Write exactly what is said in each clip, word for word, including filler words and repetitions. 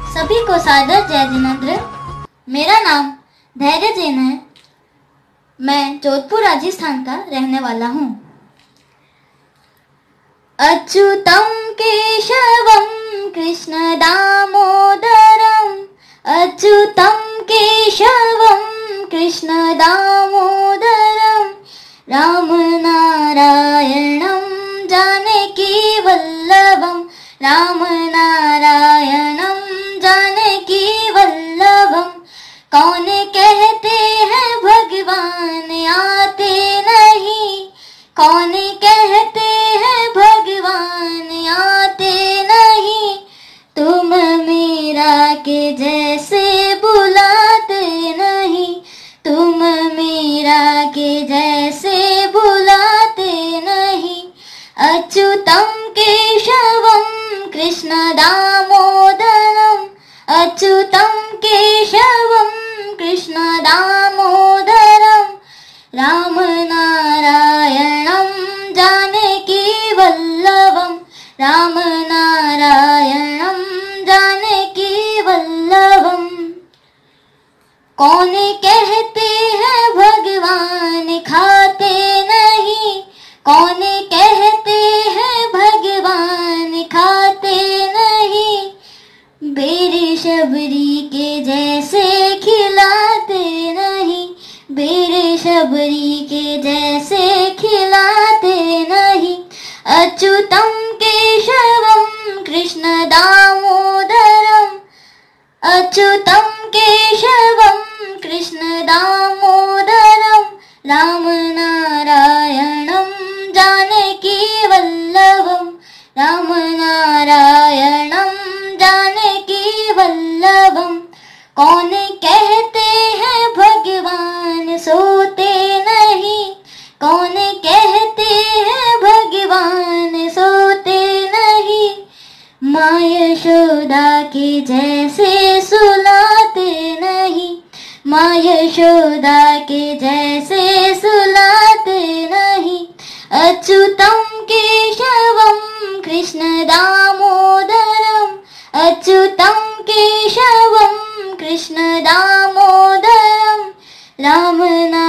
सभी को सादर जय जिनेंद्र। मेरा नाम धैर्य जैन है। मैं जोधपुर राजस्थान का रहने वाला हूँ। अच्युतम केशवम कृष्ण दामोदरम, अच्युतम केशवम कृष्ण दामोदरम, राम नारायणम जानकी वल्लभम, राम नारायणम जानकी वल्लभम। कौन कहते हैं भगवान आते नहीं, कौन कहते हैं भगवान आते नहीं, तुम मेरा के जैसे बुलाते नहीं, तुम मेरा के जैसे बुलाते नहीं। अच्युतम केशवम कृष्ण दामोदरम, अच्युतम केशवम कृष्ण दामोदरम, राम नारायणम जानकी वल्लभम, राम नारायणम जानकी वल्लभम। कौन कहते हैं भगवान खाते नहीं, कौन कहते हैं भगवान खाते नहीं, बेर शबरी के जैसे खिलाते नहीं, बेर शबरी के जैसे खिलाते नहीं। अच्युतम केशवम कृष्ण दामोदरम, अच्युतम केशवम कृष्ण दामोदरम, राम नारायणम जानकी वल्लभम, राम नारायणम जानकी वल्लभम। कौन कहते हैं भगवान सोते नहीं, कौन कहते हैं भगवान सोते नहीं, माँ यशोदा के जैसे सुलाते नहीं, माँ यशोदा के जैसे सुलाते नहीं। अच्युतम केशवम कृष्ण दामोदरम, अच्युतम केशवम कृष्ण दामोदरम, राम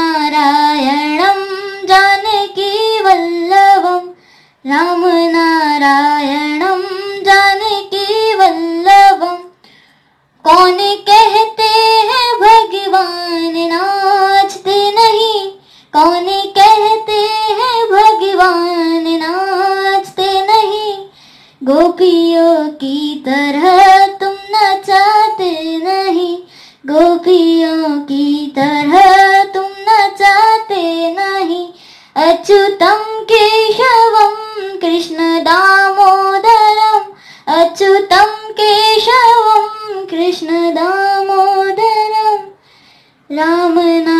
नारायणम जानकी वल्लभम, राम नारायणम जानकी वल्लभम। कौन कहते हैं भगवान नाचते नहीं, कौन कहते हैं भगवान नाचते नहीं, गोपियों की तरह तुम नचाते नहीं, गोपियों की तरह तुम नचाते नहीं। अच्युतम केशवम कृष्ण दामोदरम, अच्युतम केशवम कृष्ण दामोदरम, राम नारायण